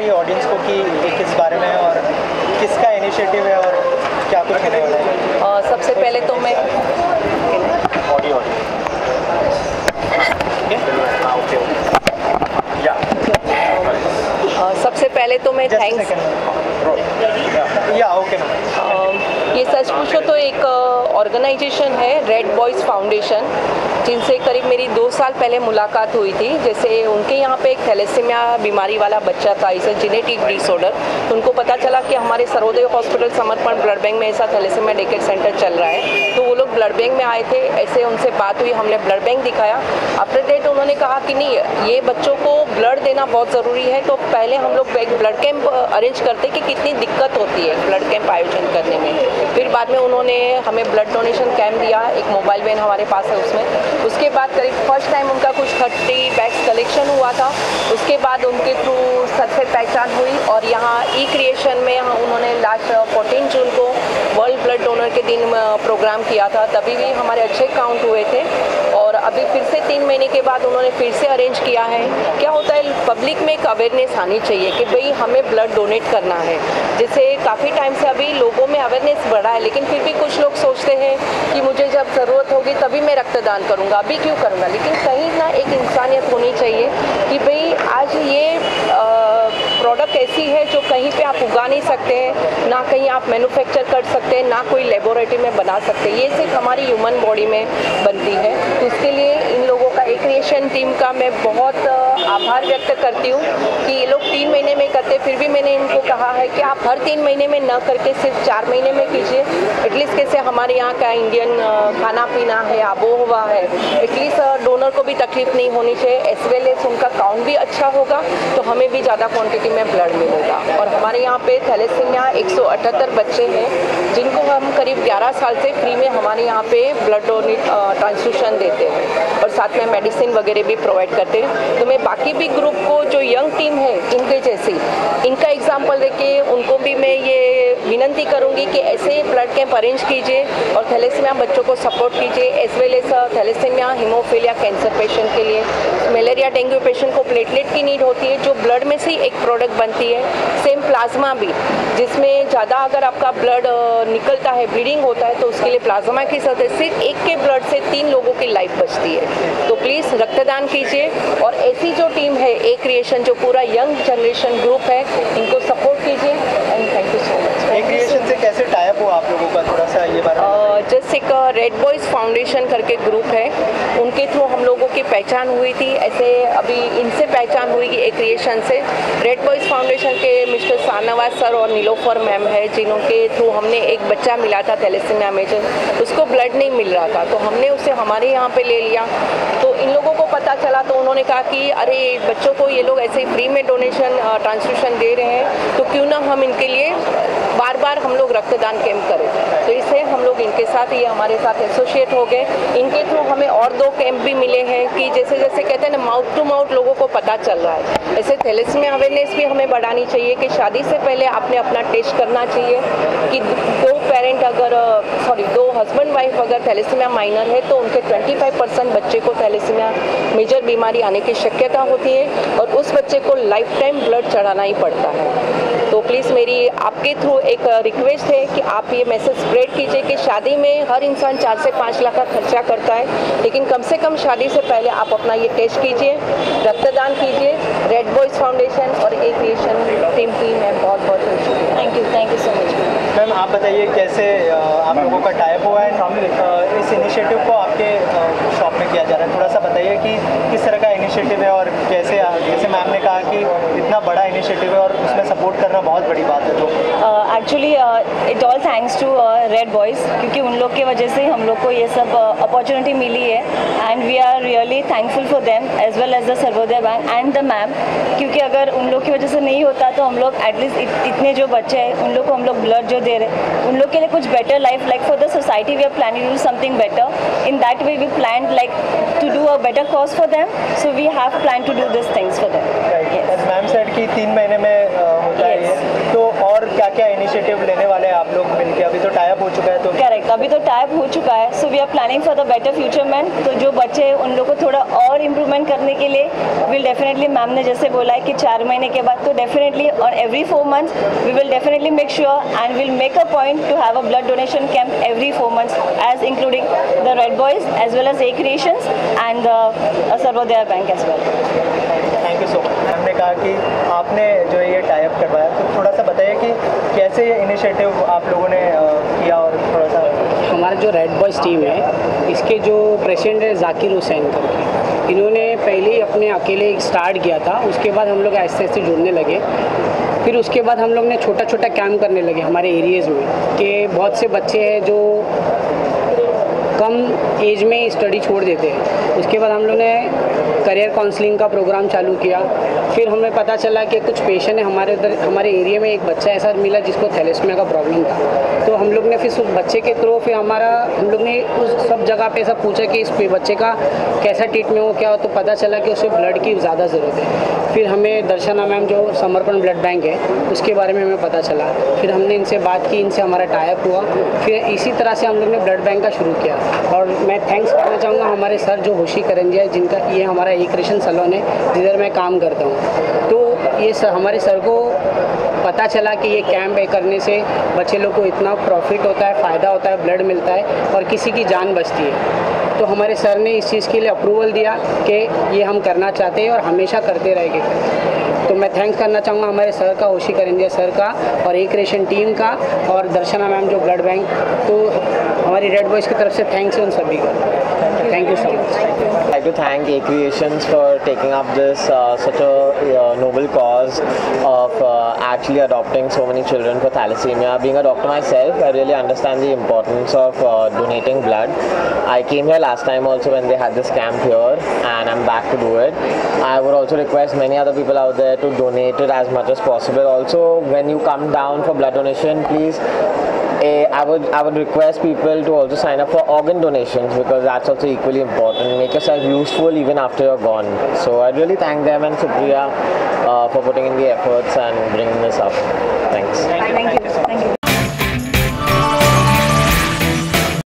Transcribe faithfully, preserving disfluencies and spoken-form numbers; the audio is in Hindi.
रही है ऑडियंस को कि ये किस बारे में है और किसका इनिशिएटिव है और क्या कुछ होने वाला है? uh, सबसे पहले तो मैं ऑडियो या सबसे पहले तो मैं थैंक्स या ओके ये सच पूछो तो एक ऑर्गेनाइजेशन है रेड बॉयज़ फाउंडेशन, जिनसे करीब मेरी दो साल पहले मुलाकात हुई थी। जैसे उनके यहाँ पे एक थैलेसीमिया बीमारी वाला बच्चा था, इसे जेनेटिक डिसऑर्डर। तो उनको पता चला कि हमारे Sarvodaya hospital Samarpan blood bank में ऐसा थैलेसीमिया डेकेट सेंटर चल रहा है, तो वो लोग ब्लड बैंक में आए थे। ऐसे उनसे बात हुई, हमने ब्लड बैंक दिखाया। आफ्टर डेट उन्होंने कहा कि नहीं, ये बच्चों को ब्लड देना बहुत ज़रूरी है, तो पहले हम लोग एक ब्लड कैंप अरेंज करते कि कितनी दिक्कत होती है ब्लड कैंप आयोजन करने में। फिर बाद में उन्होंने हमें ब्लड डोनेशन कैंप दिया, एक मोबाइल वैन हमारे पास है उसमें। उसके बाद करीब फर्स्ट टाइम उनका कुछ थर्टी बैग्स कलेक्शन हुआ था। उसके बाद उनके थ्रू सबसे पहचान हुई और यहाँ ई क्रिएशन में उन्होंने लास्ट फोर्टीन जून को वर्ल्ड ब्लड डोनर के दिन प्रोग्राम किया था, तभी भी हमारे अच्छे काउंट हुए थे। और अभी फिर से तीन महीने के बाद उन्होंने फिर से अरेंज किया है। क्या होता है, पब्लिक में एक अवेयरनेस आनी चाहिए कि भाई हमें ब्लड डोनेट करना है। जैसे काफ़ी टाइम से अभी लोगों में अवेयरनेस बढ़ा है, लेकिन फिर भी कुछ लोग सोचते हैं कि मुझे जब ज़रूरत होगी तभी मैं रक्तदान करूँगा, अभी क्यों करूँगा। लेकिन कहीं ना एक इंसानियत होनी चाहिए कि भाई आज ये प्रोडक्ट ऐसी है जो कहीं पे आप उगा नहीं सकते हैं, ना कहीं आप मैन्युफैक्चर कर सकते हैं, ना कोई लेबोरेटरी में बना सकते हैं। ये सिर्फ हमारी ह्यूमन बॉडी में बनती है। तो इसके लिए इन लोगों का एक क्रिएशन टीम का मैं बहुत आभार व्यक्त करती हूँ कि ये लोग तीन महीने में करते, फिर भी मैंने इनको कहा है कि आप हर तीन महीने में न करके सिर्फ चार महीने में कीजिए। एटलीस्ट कैसे हमारे यहाँ का इंडियन खाना पीना है, आबो हवा है, एटलीस्ट डोनर को भी तकलीफ नहीं होनी चाहिए, एज वेल एज उनका काउंट भी अच्छा होगा, तो हमें भी ज़्यादा क्वांटिटी में ब्लड मिलेगा। और हमारे यहाँ पे थैलेसीमिया एक सौ अठहत्तर बच्चे हैं जिनको हम करीब ग्यारह साल से फ्री में हमारे यहाँ पे ब्लड डोनेट ट्रांसफ्यूशन देते हैं और साथ में मेडिसिन वगैरह भी प्रोवाइड करते हैं। तो मैं बाकी भी ग्रुप को जो यंग टीम है इनके जैसी, इनका एग्जाम्पल देके उनको भी मैं ये विनंती करूँगी कि ऐसे ब्लड कैंप अरेंज कीजिए और थैलेसीमिया बच्चों को सपोर्ट कीजिए, as well as thalassaemia haemophilia cancer patient के लिए, मलेरिया डेंगू पेशेंट को प्लेटलेट की नीड होती है जो ब्लड में से ही एक प्रोडक्ट बनती है। सेम प्लाज्मा भी, जिसमें ज़्यादा अगर आपका ब्लड निकलता है, ब्लीडिंग होता है, तो उसके लिए प्लाज्मा की जरूरत है। सिर्फ एक के ब्लड से तीन लोगों की लाइफ बचती है। तो प्लीज़ रक्तदान कीजिए और ऐसी जो टीम है ए क्रिएशन, जो पूरा यंग जनरेशन ग्रुप है, इनको सपोर्ट कीजिए and thank you so much. A creation से कैसे टाइप हुआ आप लोगों का, थोड़ा सा ये बारे में? जस्ट एक रेड बॉयज़ फाउंडेशन करके ग्रुप है, उनके थ्रू हम लोगों की पहचान हुई थी। ऐसे अभी इनसे पहचान हुई ए क्रिएशन से। रेड बॉयज़ फाउंडेशन के मिस्टर शाहनवाज सर और नीलोफर मैम है, जिनके थ्रू हमने एक बच्चा मिला था थैलेसीमिया में, उसको ब्लड नहीं मिल रहा था, तो हमने उसे हमारे यहाँ पे ले लिया। तो इन लोगों को पता चला तो उन्होंने कहा कि अरे बच्चों को ये लोग ऐसे ही फ्री में डोनेशन ट्रांसफ्यूशन दे रहे हैं, तो क्यों ना हम इनके लिए बार बार हम लोग रक्तदान कैंप करें। तो इससे हम लोग इनके साथ, ये हमारे साथ एसोसिएट हो गए। इनके थ्रू हमें और दो कैंप भी मिले हैं कि जैसे जैसे कहते हैं ना, माउथ टू माउथ लोगों को पता चल रहा है, ऐसे थैलेसीमिया अवेयरनेस भी हमें बढ़ानी चाहिए कि शादी से पहले आपने अपना टेस्ट करना चाहिए कि दो पेरेंट अगर सॉरी दो हस्बैंड वाइफ अगर थैलेसीमिया माइनर है तो उनके पच्चीस परसेंट बच्चे को थैलेसीमिया मेजर बीमारी आने की शक्यता होती है और उस बच्चे को लाइफ टाइम ब्लड चढ़ाना ही पड़ता है। तो प्लीज़ मेरी आपके थ्रू एक रिक्वेस्ट है कि आप ये मैसेज स्प्रेड कीजिए कि शादी में हर इंसान चार से पाँच लाख का खर्चा करता है, लेकिन कम से कम शादी से पहले आप अपना ये टेस्ट कीजिए, रक्तदान कीजिए। रेड बॉयज़ फाउंडेशन और ए क्रिएशन टीम की मैं बहुत बहुत शुक्रिया। Thank you thank you so much. Ma'am आप बताइए कैसे आप लोगों का टाइप हुआ है, इस इनिशिएटिव को आपके शॉप में किया जा रहा है, थोड़ा सा बताइए कि किस तरह का इनिशिएटिव है और कैसे, जैसे मैम ने कहा कि इतना बड़ा इनिशिएटिव है और उसमें सपोर्ट करना बहुत बड़ी बात है। तो actually it all thanks to red boys, क्योंकि उन लोग की वजह से हम लोग को ये सब अपॉर्चुनिटी uh, मिली है and we are really thankful for them as well as the Sarvodaya bank and the ma'am, क्योंकि अगर उन लोग की वजह से नहीं होता तो हम लोग एटलीस्ट इत, इतने जो बच्चे हैं उन लोग को हम लोग ब्लड जो दे रहे उन लोग के लिए कुछ better life, like for the society we are planning to do something better. In that way we plan like to do a better cause for them, so we have plan to do this things for them. Ma'am said कि तीन महीने में होता है, तो और क्या क्या इनिशिएटिव लेने वाले हैं आप लोग मिलकर? अभी तो टाइप हो चुका है तो करेक्ट, अभी अभी तो टाइप हो चुका है, so we are planning for the better future man. तो जो बच्चे हैं उन लोगों को थोड़ा और इम्प्रूवमेंट करने के लिए विल डेफिनेटली, मैम ने जैसे बोला है कि चार महीने के बाद, तो definitely on every four months we will definitely make sure and will make a point to have a blood donation camp every four months as including the red boys as well as A creations and the Sarvodaya bank as well. Thank you so much. हमने कहा कि आपने जो ये टाई अप करवाया, तो थोड़ा सा बताइए कि कैसे ये इनिशिएटिव आप लोगों ने अ, किया, और थोड़ा सा। हमारा जो रेड बॉयज़ टीम है, इसके जो प्रेसिडेंट है जाकिर हुसैन करके, इन्होंने पहले ही अपने अकेले स्टार्ट किया था। उसके बाद हम लोग आहिस्ते आहिस्ते जुड़ने लगे। फिर उसके बाद हम लोग ने छोटा छोटा कैम्प करने लगे हमारे एरियाज़ में, कि बहुत से बच्चे हैं जो कम एज में स्टडी छोड़ देते हैं। उसके बाद हम लोग ने करियर काउंसलिंग का प्रोग्राम चालू किया। फिर हमें पता चला कि कुछ पेशेंट है हमारे उधर, हमारे एरिया में एक बच्चा ऐसा मिला जिसको थैलेसीमिया का प्रॉब्लम था। तो हम लोग ने फिर उस बच्चे के थ्रू फिर हमारा हम लोग ने उस सब जगह पे सब पूछा कि इस बच्चे का कैसा ट्रीटमेंट हो, क्या हो। तो पता चला कि उसे ब्लड की ज़्यादा ज़रूरत है। फिर हमें दर्शना मैम जो समर्पण ब्लड बैंक है उसके बारे में हमें पता चला। फिर हमने इनसे बात की, इनसे हमारा टाइप हुआ। फिर इसी तरह से हम लोग ने ब्लड बैंक का शुरू किया। और मैं थैंक्स करना चाहूँगा हमारे सर जो होशी करंजिया, जिनका ये हमारा एक क्रिएशन सैलून है जिधर मैं काम करता हूँ। तो ये सर हमारे सर को पता चला कि ये कैंप है करने से बच्चे लोग को इतना प्रॉफिट होता है, फ़ायदा होता है, ब्लड मिलता है और किसी की जान बचती है। तो हमारे सर ने इस चीज़ के लिए अप्रूवल दिया कि ये हम करना चाहते हैं और हमेशा करते रहेंगे। तो मैं थैंक्स करना चाहूँगा हमारे सर का, होशी करंजिया सर का, और एक क्रिएशन टीम का, और दर्शना मैम जो ब्लड बैंक। तो हमारी रेड बॉयज़ की तरफ से थैंक्स है उन सभी का। Thank you so much. I'd like to thank A Creations for taking up this uh, such a uh, noble cause of uh, actually adopting so many children for thalassemia. Being a doctor myself, I really understand the importance of uh, donating blood. I came here last time also when they had this camp here, and I'm back to do it. I would also request many other people out there to donate it as much as possible. Also, when you come down for blood donation, please, I would I would request people to also sign up for organ donations, because that's also equally important. Make yourself useful even after you're gone. So I really thank them and Supriya uh, for putting in the efforts and bringing this up. Thanks. Thank you. Thank you.